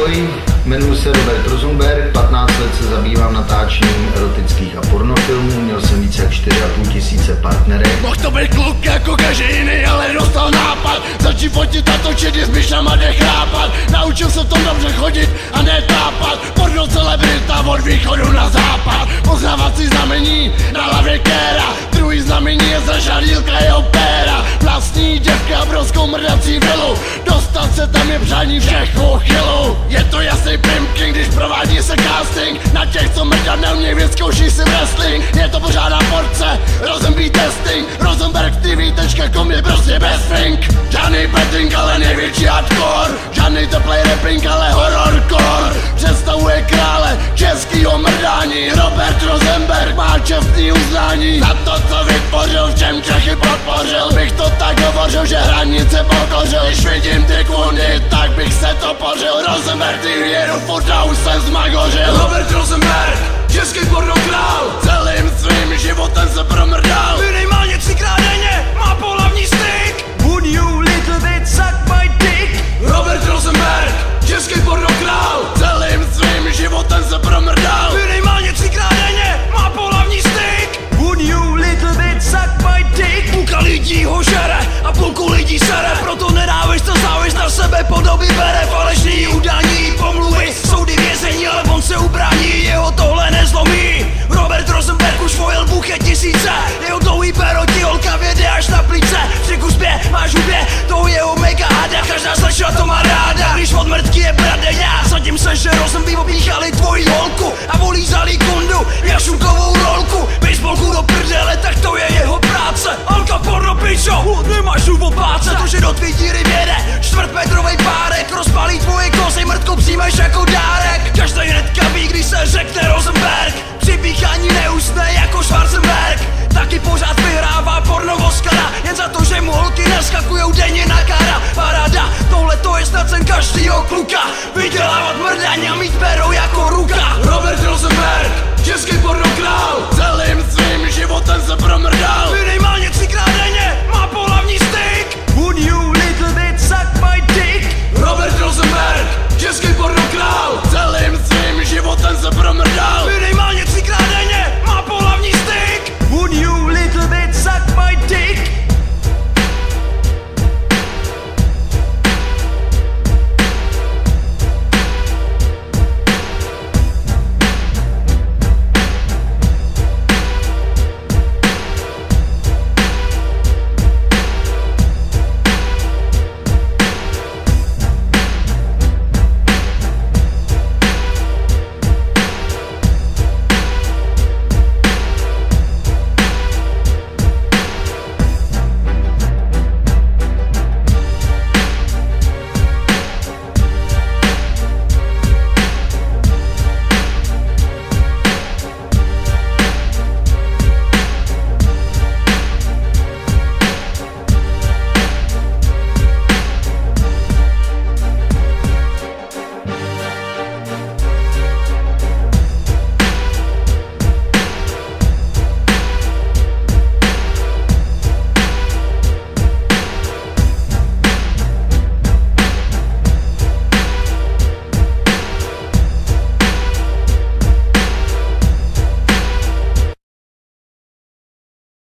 Ahoj, jmenuji se Robert Rosenberg, 15 let se zabývám natáčením erotických a pornofilmů, měl jsem více jak 4,5 tisíce partnerek. Mohl to být kluk jako každý jiný, ale dostal nápad, začít fotit a točit, s myšlama nechrápat. Naučil se v tom dobře chodit a netápat, porno celebrita od východu na západ. Poznávací znamení na hlavě kéra, druhý znamení je zažadílka jeho péra. Vlastní děvka a broskou mrdací vilu, dostat se tam je přání všech chylů. Je to jasný pimpking, když provádí se casting na těch, co mrdat neumějí, vyzkouší si wrestling. Je to pořádná porce, Rosenberg testing, RosenbergTV.com je prostě best thing. Žádný betting, ale největší hardcore, žádný teplej rapping, ale horrorcore. Představuje krále českýho mrdání, Robert Rosenberg má čestný uznání za to, co vytvořil, v čem Čechy podpořil. Bych to tak hovořil, že hranice pokořil, když vidím ty kundy, tak bych se to pořil. Rosenberg TV jedu furt a už jsem zmagořil. Robert Rosenberg, český porno král, celým svým životem se promrdal. Minimálně 3krát denně má pohlavní styk. Would you little bit suck my dick? Robert Rosenberg, český porno král, celým svým životem se promrdal. Minimálně 3krát denně má pohlavní styk. Would you little bit suck my dick? Půlka lidí ho žere a půlku lidí sere, proto nenávist a závist na sebe podoby bere. Falešný udání, pomluvy, soudy, vězení, ale on se ubrání, jeho tohle nezlomí. Robert Rosenberg už vojel buche tisíce, jeho dlouhý péro ti holka věde až na plíce. Při kuspě máš hubě, to jeho mega hada, každá slečna to má ráda. Když od mrtky je bradeňa, sadím se, že Rosenberg obíchali tvoji holku a volízali kundu, jašunkovou rolku. Baseballku do prdele, tak to je jeho práce. Alka porno pičo, nemáš důvod bát se, to, že do tvý díry věde čtvrtmetrovej párek, rozpálí tvoje kozy, mrtku přijmeš jako dárek. Každý hnedka ví, když se řekne Rosenberg, při píchání neusne jako Schwarzenberg. Taky pořád vyhrává porno Oscara, jen za to, že mu holky naskakujou denně na cara. Paráda, tohle to je snad sen každýho kluka, vydělávat mrdání a mít péro